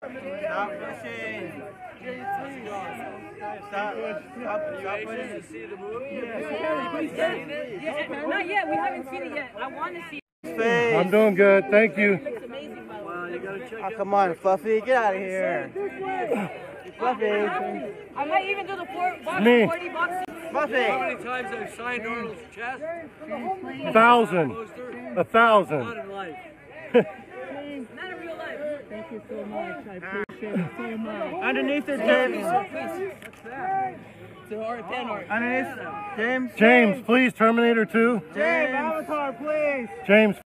Stop pushing. Stop pushing. See the movie? Not yet. We haven't seen it yet. I want to see it. Face. I'm doing good, thank you. It looks amazing, by the way. Well, you gotta check out. Come on, Fluffy, get out of here. Fluffy. I might even do the Me. 40 bucks. Fluffy. How many times I've signed Arnold's chest? 1,000. Poster? 1,000. Not in life. Not in real life. Thank you so much. I appreciate it so much. Underneath it, James. To our pen art. Underneath, James. James, please, Terminator 2. James, Avatar, please. James.